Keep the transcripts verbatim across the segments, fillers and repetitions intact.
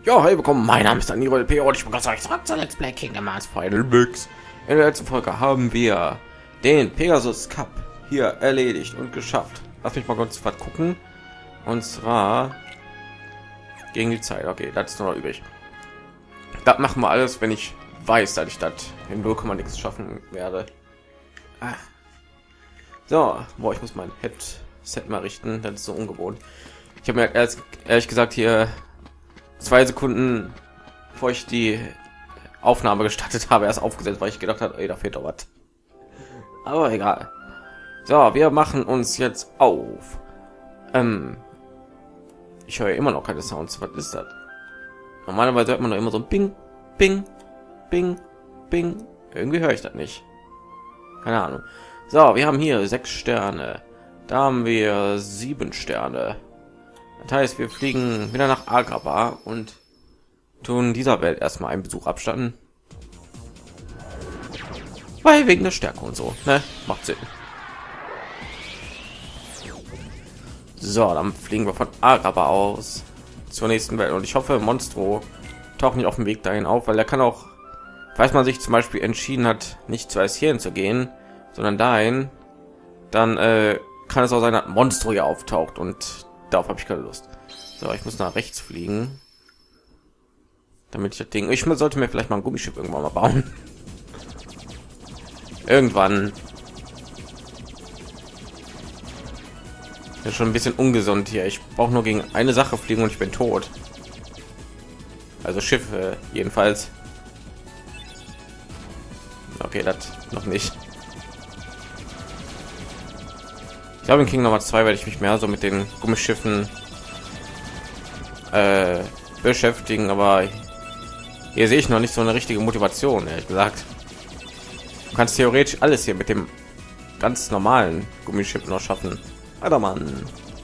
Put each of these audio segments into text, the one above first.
Ja, hey, willkommen, mein Name ist Daniel P. und ich begrüße euch zurück zu Let's Play Kingdom Hearts Final Mix. In der letzten Folge haben wir den Pegasus Cup hier erledigt und geschafft. Lass mich mal kurz was gucken. Und zwar gegen die Zeit. Okay, das ist noch übrig. Das machen wir alles, wenn ich weiß, dass ich das in null Komma nichts schaffen werde. Ah. So, boah, ich muss mein Headset mal richten, das ist so ungewohnt. Ich habe mir ehrlich, ehrlich gesagt hier zwei Sekunden, bevor ich die Aufnahme gestartet habe, erst aufgesetzt, weil ich gedacht habe, ey, da fehlt doch was. Aber egal. So, wir machen uns jetzt auf. Ähm, ich höre immer noch keine Sounds. Was ist das? Normalerweise hört man doch immer so ein Bing, Bing, Bing, Bing. Irgendwie höre ich das nicht. Keine Ahnung. So, wir haben hier sechs Sterne. Da haben wir sieben Sterne. Das heißt, wir fliegen wieder nach Agrabah und tun dieser Welt erstmal einen Besuch abstatten. Weil wegen der Stärke und so, ne? Macht Sinn. So, dann fliegen wir von Agrabah aus zur nächsten Welt und ich hoffe, Monstro taucht nicht auf dem Weg dahin auf, weil er kann auch, falls man sich zum Beispiel entschieden hat, nicht zu Asien zu gehen, sondern dahin, dann äh, kann es auch sein, dass Monstro hier auftaucht und darauf habe ich keine Lust. So, ich muss nach rechts fliegen, damit ich das Ding. Ich sollte mir vielleicht mal ein Gummischiff irgendwann mal bauen. Irgendwann. Ist schon ein bisschen ungesund hier. Ich brauche nur gegen eine Sache fliegen und ich bin tot. Also Schiffe jedenfalls. Okay, das noch nicht. Ich glaube, in Kingdom Hearts zwei werde ich mich mehr so mit den Gummischiffen äh, beschäftigen, aber hier sehe ich noch nicht so eine richtige Motivation, ehrlich gesagt. Du kannst theoretisch alles hier mit dem ganz normalen Gummischiff noch schaffen. Alter Mann.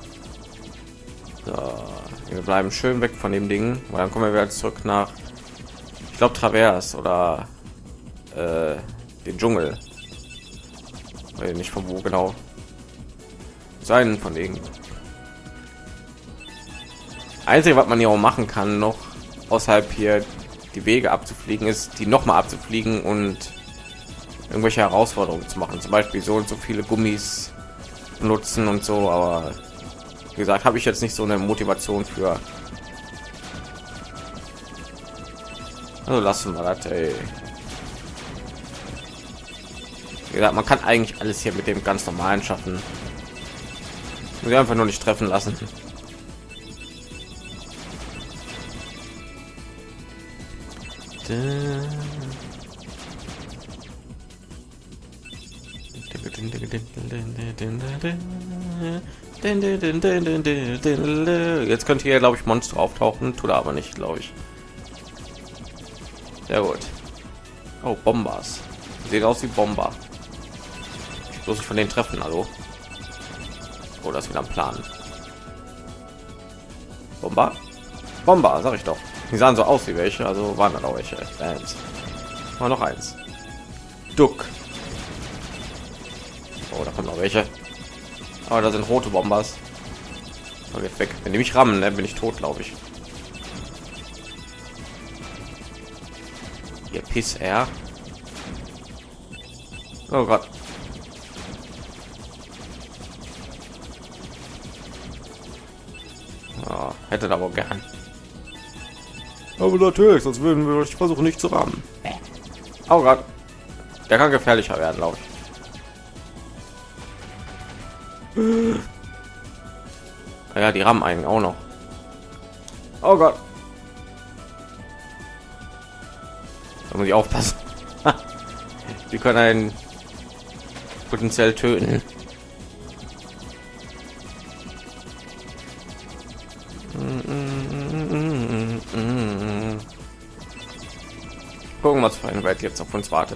So, wir bleiben schön weg von dem Ding, weil dann kommen wir wieder zurück nach, ich glaube, Travers oder äh, den Dschungel. Weil nicht von wo genau. Sein von denen. Einzige, was man hier auch machen kann, noch außerhalb hier die Wege abzufliegen, ist die noch mal abzufliegen und irgendwelche Herausforderungen zu machen. Zum Beispiel so und so viele Gummis nutzen und so. Aber wie gesagt, habe ich jetzt nicht so eine Motivation für. Also lassen wir das. Ey. Wie gesagt, man kann eigentlich alles hier mit dem ganz normalen schaffen. Wir einfach nur nicht treffen lassen. Jetzt könnte hier, glaube ich, Monster auftauchen, tut er aber nicht, glaube ich. Sehr gut. Oh, Bombas. Sieht aus wie Bomber. Ich bloß nicht von den Treffen, hallo. Oh, das wieder am Plan. Bomber? Bomber, sag ich doch. Die sahen so aus wie welche, also waren dann auch welche. Bams. Mal noch eins. Duck. Oh, da kommen noch welche. Aber da sind rote Bombers. Oh, jetzt weg. Wenn die mich rammen, ne, bin ich tot, glaube ich. Ihr Piss, er. Oh Gott. Oh, hätte da aber gern. Aber natürlich, sonst würden wir euch versuchen, nicht zu rammen. Oh Gott. Der kann gefährlicher werden, glaube ich. Ja, die rammen einen auch noch. Oh Gott. Da muss ich aufpassen. Die können einen potenziell töten. Gucken, was für eine Welt jetzt auf uns wartet.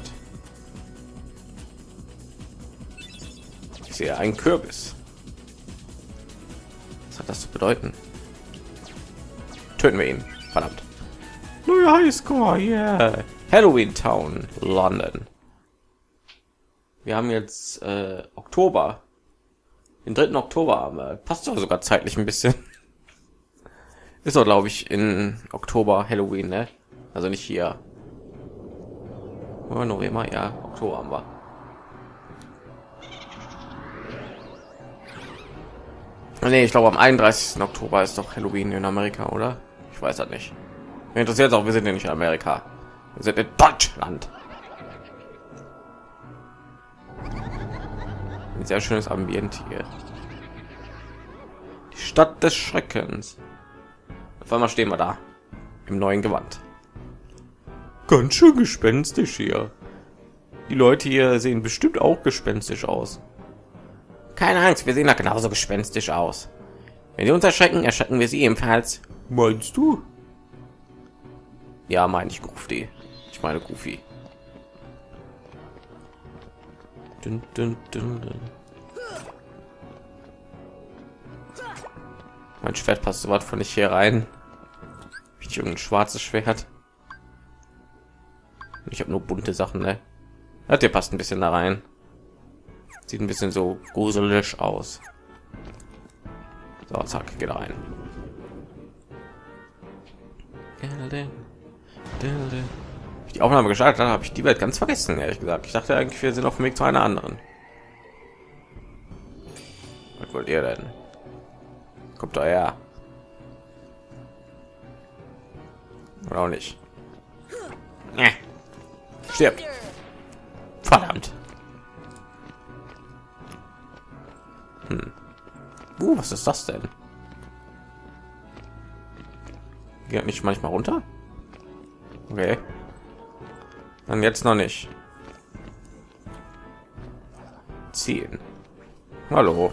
Ich sehe einen Kürbis. Was hat das zu bedeuten? Töten wir ihn. Verdammt. Neuer Highscore, yeah. Halloween Town, London. Wir haben jetzt äh, Oktober. Den dritten Oktober haben wir. Passt doch sogar zeitlich ein bisschen. Ist doch, glaube ich, in Oktober Halloween, ne? Also nicht hier. Oder November, ja, Oktober haben wir. Nee, ich glaube am einunddreißigsten Oktober ist doch Halloween in Amerika, oder? Ich weiß das nicht. Mich interessiert auch, wir sind ja nicht in Amerika. Wir sind in Deutschland. Ein sehr schönes Ambiente hier. Die Stadt des Schreckens. Auf einmal stehen wir da. Im neuen Gewand. Ganz schön gespenstisch hier. Die Leute hier sehen bestimmt auch gespenstisch aus. Keine Angst, wir sehen da genauso gespenstisch aus. Wenn sie uns erschrecken, erschrecken wir sie ebenfalls. Meinst du? Ja, meine ich Goofy. Ich meine Goofy. Dun, dun, dun, dun. Mein Schwert passt so weit von nicht hier rein. Ich irgendein schwarzes Schwert. Ich habe nur bunte Sachen, ne? Ja, der passt ein bisschen da rein. Sieht ein bisschen so gruselig aus. So, zack, geht rein. Ich die Aufnahme gestartet habe, habe ich die Welt ganz vergessen, ehrlich gesagt. Ich dachte eigentlich, wir sind auf dem Weg zu einer anderen. Was wollt ihr denn? Kommt da her. Oder auch nicht. Nee. Stirbt. Verdammt. Hm. Uh, was ist das denn? Geht nicht manchmal runter? Okay. Dann jetzt noch nicht. Ziehen. Hallo.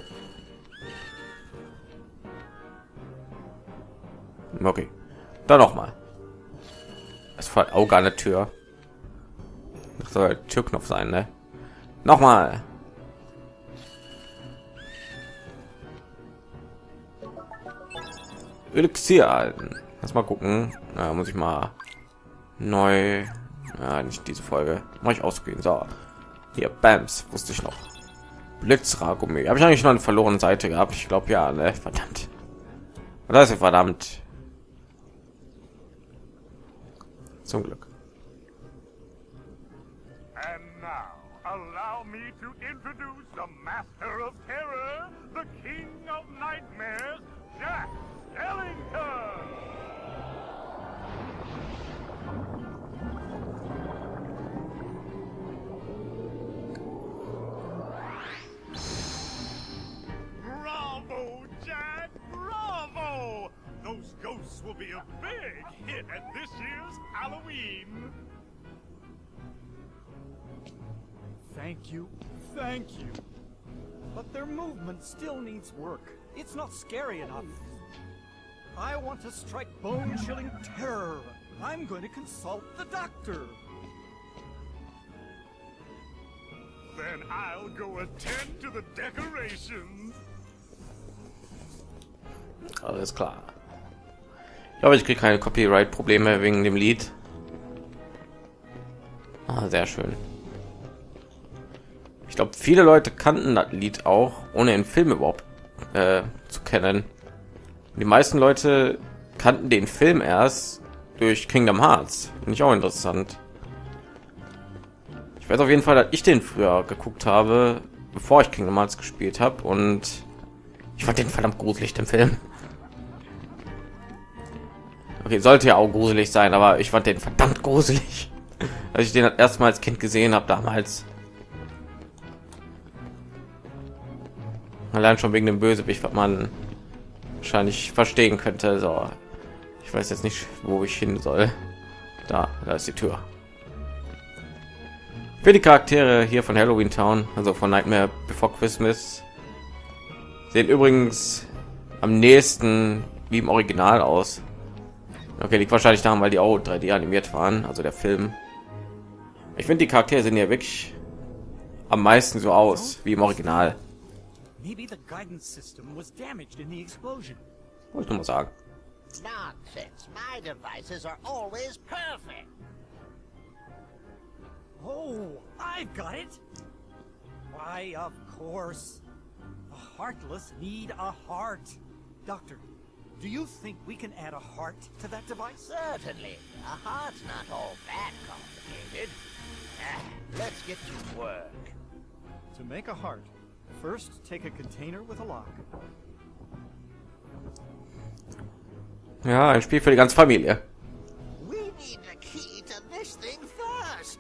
Okay. Dann noch mal. Es war Auge an der Tür. Das soll der Türknopf sein, ne? Nochmal. Elixier alten. Lass mal gucken. Ja, muss ich mal neu. Ja, nicht diese Folge. Mach ich ausgehen. So. Hier, Bams, wusste ich noch. Blitzragummi. Habe ich eigentlich noch eine verlorene Seite gehabt? Ich glaube ja, ne? Verdammt. Das ist verdammt. Zum Glück. And now, allow me to introduce the master of terror, the king of nightmares, Jack Skellington! Bravo, Jack! Bravo! Those ghosts will be a big hit at this year's Halloween! Thank you, thank you. But their movement still needs work. It's not scary enough. I want to strike bone-chilling terror. I'm going to consult the doctor. Then I'll go attend to the decorations. Alles klar. Ich glaube, ich kriege keine Copyright-Probleme wegen dem Lied. Ah, sehr schön. Ich glaube, viele Leute kannten das Lied auch, ohne den Film überhaupt äh, zu kennen. Die meisten Leute kannten den Film erst durch Kingdom Hearts. Finde ich auch interessant. Ich weiß auf jeden Fall, dass ich den früher geguckt habe, bevor ich Kingdom Hearts gespielt habe, und ich fand den verdammt gruselig, den Film. Okay, sollte ja auch gruselig sein, aber ich fand den verdammt gruselig, als ich den erstmal als Kind gesehen habe damals. Allein schon wegen dem Bösewicht, was man wahrscheinlich verstehen könnte. So, ich weiß jetzt nicht, wo ich hin soll. Da, da ist die Tür. Für die Charaktere hier von Halloween Town, also von Nightmare Before Christmas, sehen übrigens am nächsten wie im Original aus. Okay, liegt wahrscheinlich daran, weil die auch drei D animiert waren, also der Film. Ich finde, die Charaktere sehen ja wirklich am meisten so aus wie im Original. Maybe the guidance system was damaged in the explosion. Wollte ich nur mal sagen. Nonsense. My devices are always perfect. Oh, I've got it. Why, of course. The heartless need a heart. Doctor, Do you think we can add a heart to that device? Certainly. A heart's not all that complicated. Ah, let's get to work. To make a heart, first take a container with a lock. Ja, ein Spiel für die ganze Familie. We need a key to this thing first.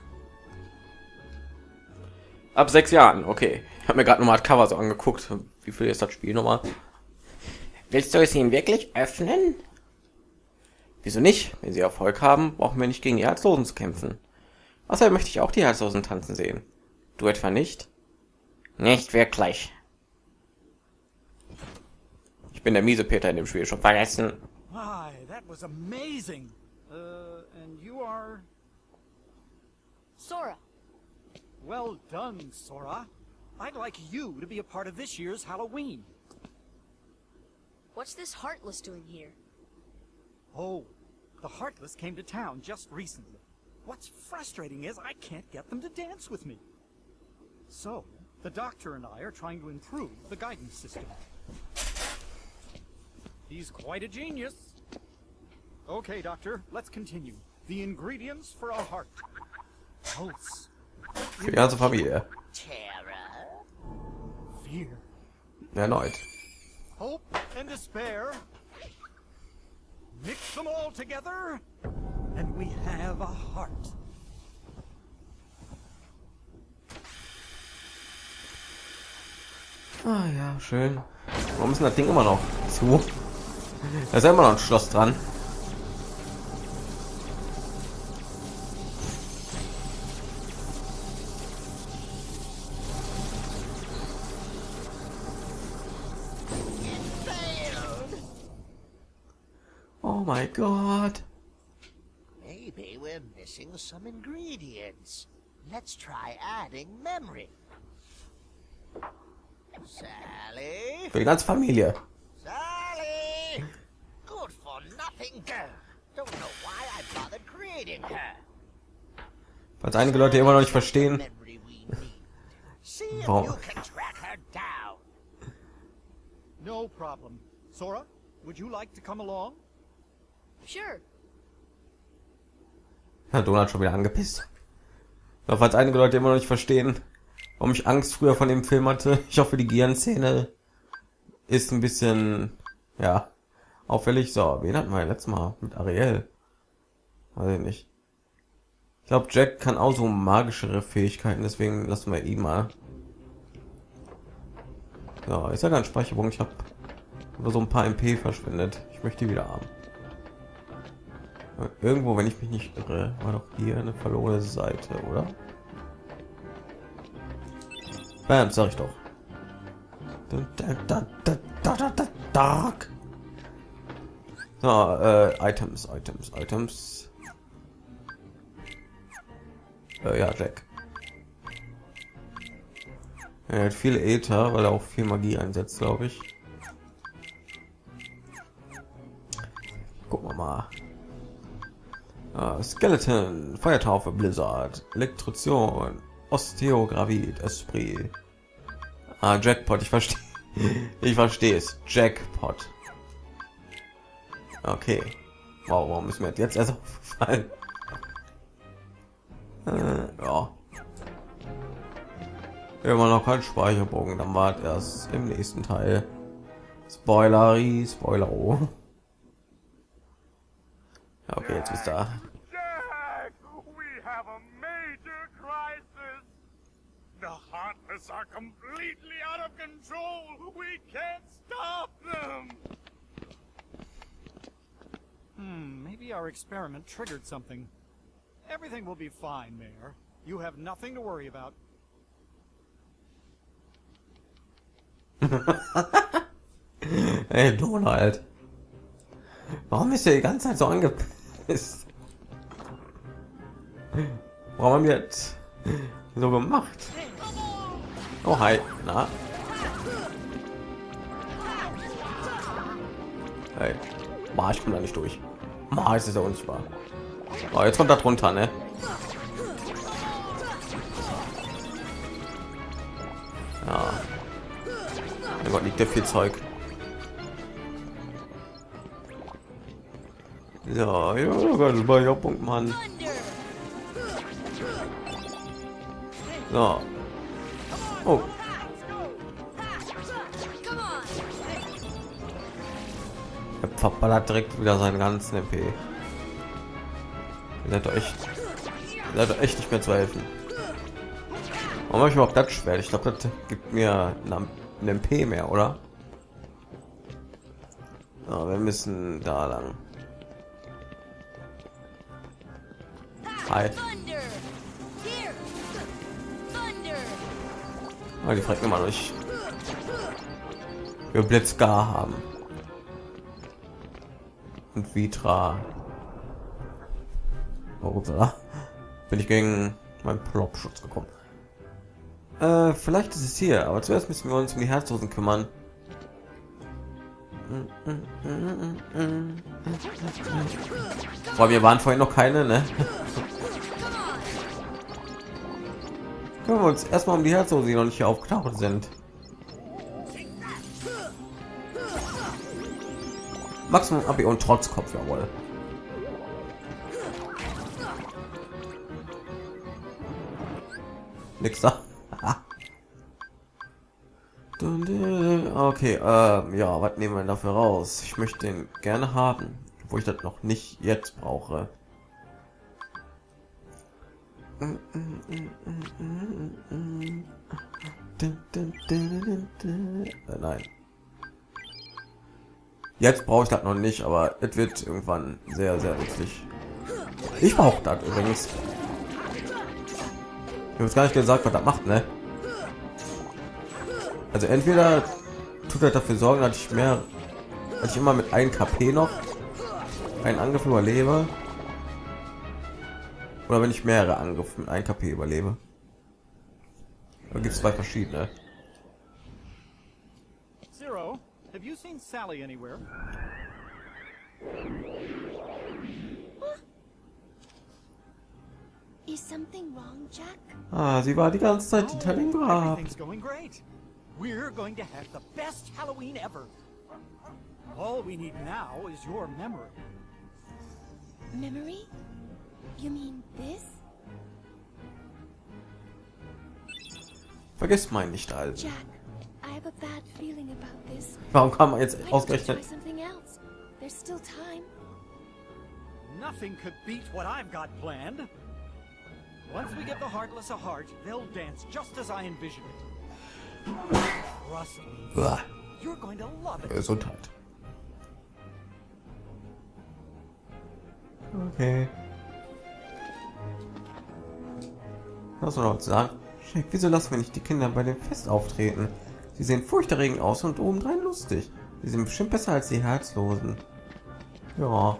Ab sechs Jahren, okay. Ich habe mir gerade nochmal das Cover so angeguckt. Wie viel ist das Spiel nochmal? Willst du es ihnen wirklich öffnen? Wieso nicht? Wenn sie Erfolg haben, brauchen wir nicht gegen die Herzlosen zu kämpfen. Außerdem möchte ich auch die Herzlosen tanzen sehen. Du etwa nicht? Nicht wirklich. Ich bin der miese Peter in dem Spiel, schon vergessen. Why, that was amazing. Uh, and you are... Sora. Well done, Sora. I'd like you to be a part of this year's Halloween. What's this Heartless doing here? Oh, the Heartless came to town just recently. What's frustrating is I can't get them to dance with me. So, the Doctor and I are trying to improve the guidance system. He's quite a genius. Okay, Doctor, let's continue. The ingredients for a heart. Pulse. Für die ganze Familie. Terror. Fear. Erneut. Hope and despair. Mix them all together, and we have a heart. Ah ja, schön. Warum ist denn das Ding immer noch zu? Da ist ja immer noch ein Schloss dran. Oh mein Gott. Maybe we're missing some ingredients. Let's try adding memory. Sally? Für die ganze Familie. Sally! Good for nothing girl. Don't know why I bothered creating her. Falls einige Leute immer noch nicht verstehen. Memory we need. See if Warum? you can track her down. No problem. Sora, would you like to come along? Sure. Ja, Donald schon wieder angepisst. Aber falls einige Leute immer noch nicht verstehen, warum ich Angst früher von dem Film hatte. Ich hoffe, die Gehirnszene ist ein bisschen, ja, auffällig. So, wen hatten wir letztes Mal? Mit Ariel. Weiß ich nicht. Ich glaube, Jack kann auch so magischere Fähigkeiten, deswegen lassen wir ihn mal. So, ist ja ganz Speicherung. Ich habe nur so ein paar M P verschwendet. Ich möchte die wieder haben. Irgendwo, wenn ich mich nicht irre, war doch hier eine verlorene Seite, oder? Bam, sag ich doch. Dark. So, äh, Items, Items, Items. Äh, ja, Jack. Er hat viel Äther, weil er auch viel Magie einsetzt, glaube ich. Gucken wir mal. Ah, Skeleton, Feuertaufe, Blizzard, Elektrotion, Osteogravit, Esprit. Ah, Jackpot, ich verstehe. Ich verstehe es. Jackpot. Okay. Wow, warum ist mir jetzt erst aufgefallen? Äh, ja. Immer noch kein Speicherbogen, dann war erst im nächsten Teil. Spoilery, Spoiler. Oh. Ja, okay, jetzt bist du da. Jack, we have a major crisis. The Heartless are completely out of control. We can't stop them. Hmm, maybe our experiment triggered something. Everything will be fine, Mayor. You have nothing to worry about. Hey Donald, warum ist er die ganze Zeit so angepisst? Warum haben wir jetzt so gemacht? Oh hi, na? Hey, Ma, ich komme da nicht durch. Ma, ist es ja unsichtbar. Oh, jetzt kommt da drunter, ne? Ja. Mein Gott, liegt der viel Zeug. Ja, ja, ganz bei ja, Punkt, Mann. So. Oh. Er verballert direkt wieder seinen ganzen M P. Ihr seid doch echt, ihr seid doch echt nicht mehr zu helfen. Warum habe ich überhaupt das Schwert? Ich glaube, das gibt mir ein M P mehr, oder? So, wir müssen da lang. Hi. Oh, die fragt immer durch. Wir Blitzgar haben. Und Vitra. Oh, da bin ich gegen meinen Plop-Schutz gekommen. Äh, vielleicht ist es hier, aber zuerst müssen wir uns um die Herzlosen kümmern. Boah, wir waren vorhin noch keine, ne? Können wir uns erstmal um die Herzlosen, die noch nicht hier aufgetaucht sind. Maximum A P und Trotzkopf, jawohl. Nix da. Okay, äh, ja, was nehmen wir dafür raus? Ich möchte den gerne haben, wo ich das noch nicht jetzt brauche. Äh, nein. Jetzt brauche ich das noch nicht, aber es wird irgendwann sehr, sehr nützlich. Ich brauche das übrigens. Ich habe gar nicht gesagt, was das macht, ne? Also entweder tut er dafür sorgen, dass ich mehr, dass ich immer mit einem K P noch einen Angriff überlebe, oder wenn ich mehrere Angriffe mit einem K P überlebe. Da gibt es zwei verschiedene. Zero, have you seen Sally anywhere? Is something wrong, Jack? Ah, sie war die ganze Zeit hinter dem Grab. Everything's going great. We're going to have the best Halloween ever. All we need now is your memory. Memory? You mean this? Vergiss mein nicht, Alter. Jack, I have a bad feeling about this. Warum kann man jetzt Why don't you ausgerechnet? try something else? There's still time. Nothing could beat what I've got planned. Once we give the Heartless a heart, they'll dance just as I envision it. Trust me, Uah, you're going to love it. Gesundheit. Okay. Was soll noch sagen? Jack, wieso lassen wir nicht die Kinder bei dem Fest auftreten? Sie sehen furchterregend aus und obendrein lustig. Sie sind bestimmt besser als die Herzlosen. Ja.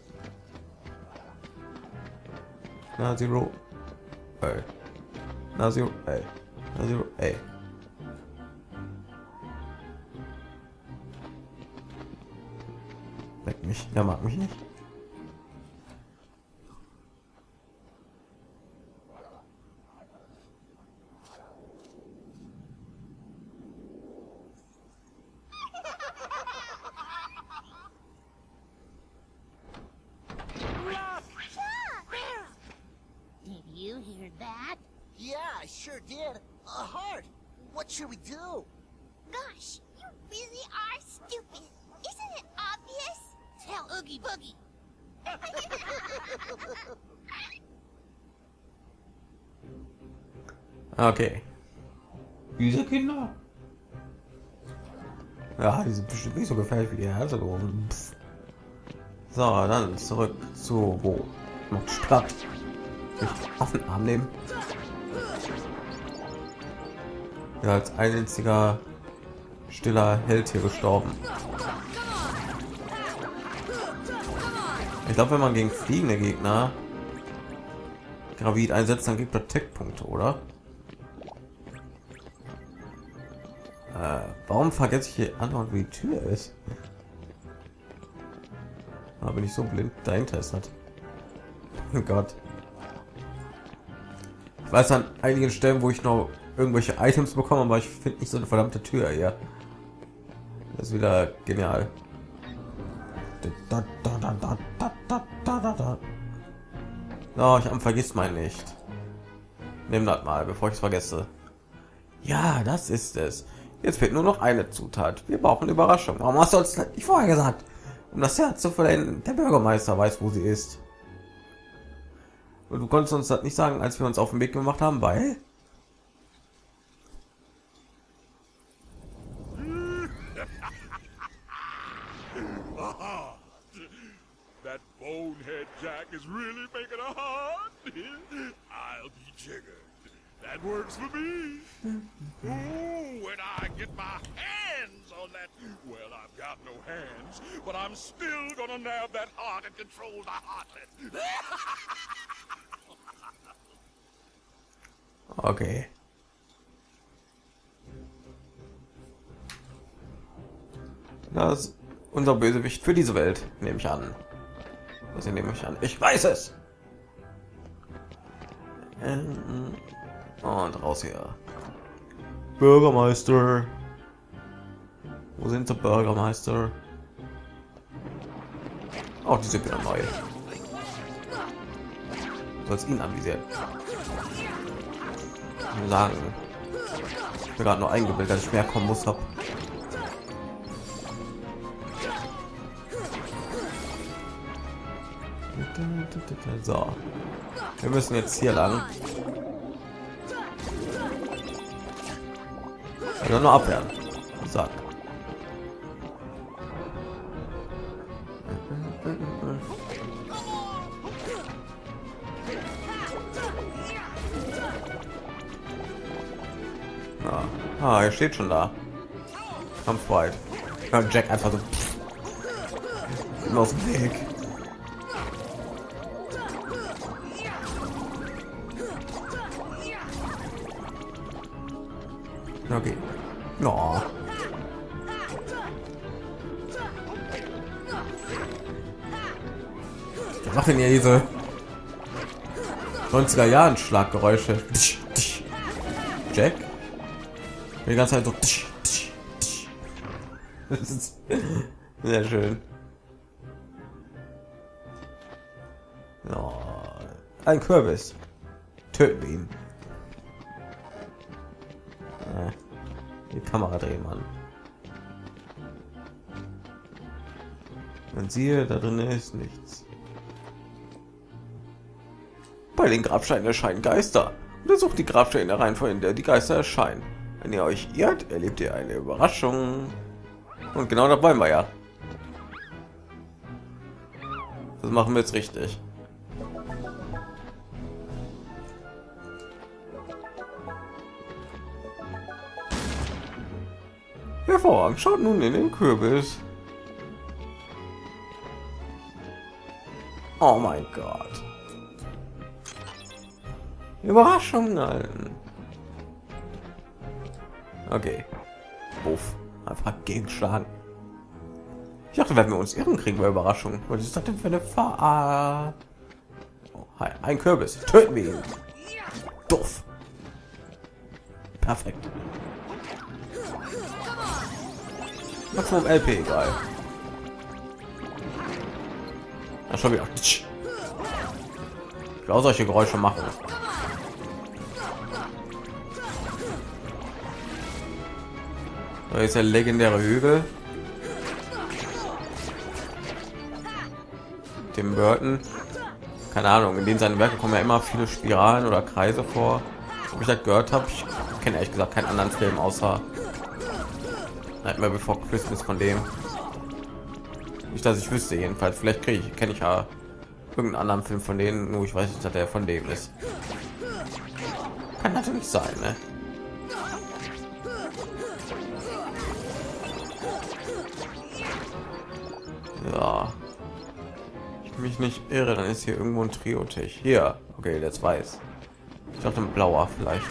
Na, Zero. Ey. Na, Zero. Ey. Na, Zero. Ey. Leck mich. Der mag mich nicht. Did you hear that? Yeah, I sure did. A heart. What should we do? Gosh, you really are stupid. Isn't it obvious? Tell Oogie Boogie. Okay. Diese Kinder? Ja, die sind bestimmt nicht so gefährlich wie die Herzlosen. So, dann zurück zu wo? Noch Stadt. Auf den Arm nehmen. Ja, als einziger stiller Held hier gestorben. Ich glaube, wenn man gegen fliegende Gegner Gravid einsetzt, dann gibt er Tech-Punkte, oder? Äh, warum vergesse ich hier andauernd, wie die Tür ist? Da bin ich so blind, dahinter ist das. Oh Gott. Ich weiß an einigen Stellen, wo ich noch irgendwelche Items bekomme, aber ich finde nicht so eine verdammte Tür hier. Das ist wieder genial. da, da. No, ich am vergisst mein nicht. Nimm das mal, bevor ich es vergesse. Ja, das ist es. Jetzt fehlt nur noch eine Zutat. Wir brauchen Überraschung. Warum hast du uns das nicht vorher gesagt? Um das Herz zu verleihen. Der Bürgermeister weiß, wo sie ist. Und du konntest uns das nicht sagen, als wir uns auf den Weg gemacht haben, weil... That bonehead Jack is really making a heart. I'll be jiggered. That works for me. Ooh, when I get my hands on that, well, I've got no hands, but I'm still gonna nab that heart and control the heartlet. Okay. Das ist unser Bösewicht für diese Welt, nehme ich an. Was nehme ich an? Ich weiß es. Und raus hier. Bürgermeister. Wo sind der Bürgermeister? Auch die sind wieder neu. Du sollst ihn anvisieren. Sagen. Ich bin gerade nur eingebildet, dass ich mehr Kombos habe. So. Wir müssen jetzt hier lang. Also nur abwehren. So. Ja. Ah, er steht schon da. Kampfweit. Ja, Jack einfach so aus dem Weg. Okay. No. Was machen hier diese neunziger Jahren Schlaggeräusche? Jack? Die ganze Zeit so. Das ist sehr schön. Oh, ein Kürbis. Töten wir ihn. Die Kamera drehen, Mann. Man siehe, da drin ist nichts. Bei den Grabsteinen erscheinen Geister. Untersucht die Grabsteine in der Reihenfolge, in der die Geister erscheinen. Wenn ihr euch irrt, erlebt ihr eine Überraschung. Und genau da wollen wir ja. Das machen wir jetzt richtig. Hervorragend, schaut nun in den Kürbis. Oh mein Gott. Überraschung, nein. Okay. Uff. Einfach gegenschlagen. Ich dachte, wenn wir uns irren, kriegen wir Überraschung. Was ist das denn für eine Fahr? Oh, hi. Ein Kürbis. Töten wir ihn. Doof. Perfekt. Maximum L P, egal. Ja, schon wieder. Ich will auch solche Geräusche machen. Da ist der legendäre Hügel. Tim Burton. Keine Ahnung, in denen seinen Werken kommen ja immer viele Spiralen oder Kreise vor. Ob ich das gehört habe, ich kenne ehrlich gesagt keinen anderen Film außer Nightmare Before Christmas von dem. Nicht, dass ich wüsste, jedenfalls. Vielleicht kriege ich, kenne ich ja irgendeinen anderen Film von denen, nur ich weiß nicht, dass der von dem ist. Kann natürlich sein, ne? Ja. Ich mich nicht irre, dann ist hier irgendwo ein Trio-Tisch. Hier. Okay, jetzt weiß. Ich dachte ein blauer vielleicht.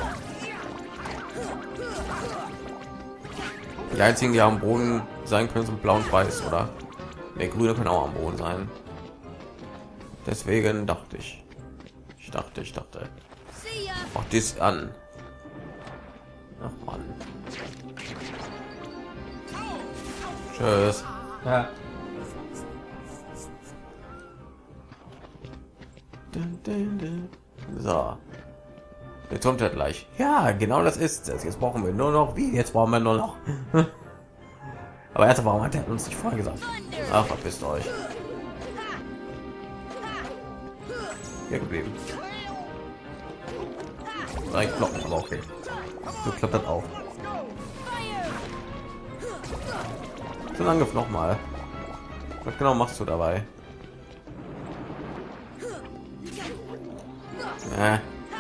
Die einzigen, die am Boden sein können, sind blau und weiß, oder? Der grüne kann auch am Boden sein. Deswegen dachte ich. Ich dachte, ich dachte. Auch dies an. Ach Mann. Tschüss. Ja. So. Jetzt kommt er gleich. Ja, genau das ist es. Jetzt brauchen wir nur noch wie. Jetzt brauchen wir nur noch. Aber erst warum hat er uns nicht vorher gesagt? Ach, verpisst euch. Hier geblieben. Drei Glocken, aber okay. So klappt das auch. So ein Angriff noch mal. Was genau machst du dabei? Äh.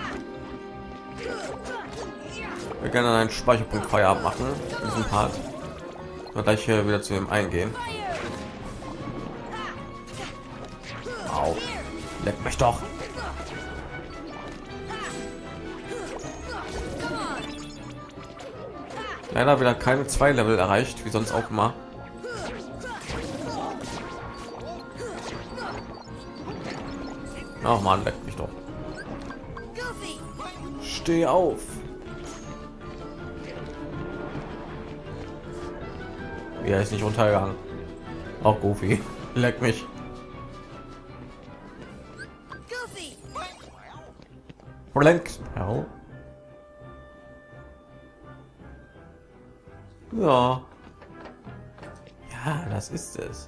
Wir können einen Speicherpunkt Feierabend machen in diesem Part. Und gleich hier wieder zu ihm eingehen. Au. Leck mich doch. Leider wieder keine zwei Level erreicht, wie sonst auch immer. Ach man, leck mich doch. Steh auf. Ja, ist nicht untergegangen. Auch Goofy. Leck mich. Blank. Ja. Ja, das ist es.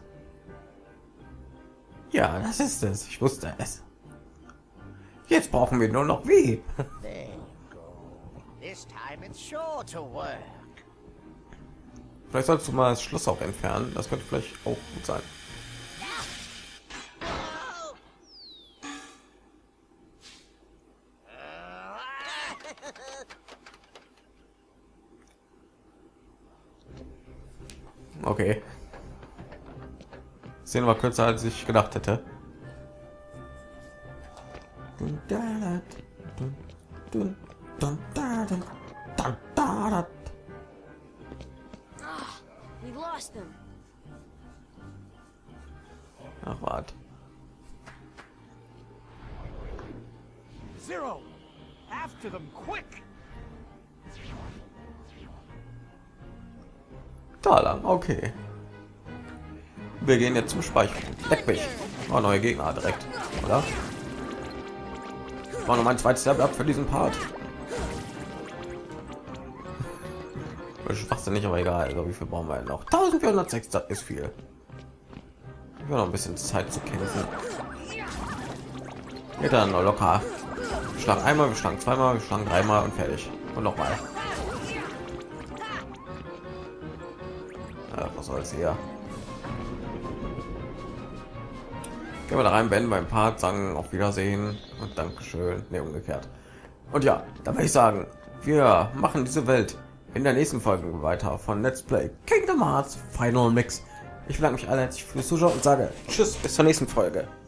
Ja, das ist es. Ich wusste es. Jetzt brauchen wir nur noch wie. There you go. This time it's sure to work. Vielleicht sollst du mal das Schloss auch entfernen. Das könnte vielleicht auch gut sein. Okay. Szene war kürzer, als ich gedacht hätte. We lost them. Ach, warte. Zero! After them, quick! Da lang, okay. Wir gehen jetzt zum Speicher. Leck mich. Oh, neue Gegner direkt, oder? War noch mein zweites Level ab für diesen Part. Schwachsinnig, aber egal. Also, wie viel brauchen wir noch? eintausendvierhundertsechs, das ist viel. Ich habe noch ein bisschen Zeit zu kämpfen. Geht dann noch locker. Wir schlagen einmal, wir schlagen zweimal, wir schlagen dreimal und fertig. Und noch mal. Ja, was soll's hier? Gehen wir da rein, beenden beim Part, sagen auf Wiedersehen und Dankeschön. Ne, umgekehrt. Und ja, da würde ich sagen, wir machen diese Welt in der nächsten Folge weiter von Let's Play Kingdom Hearts Final Mix. Ich bedanke mich alle herzlich fürs Zuschauen und sage Tschüss, bis zur nächsten Folge.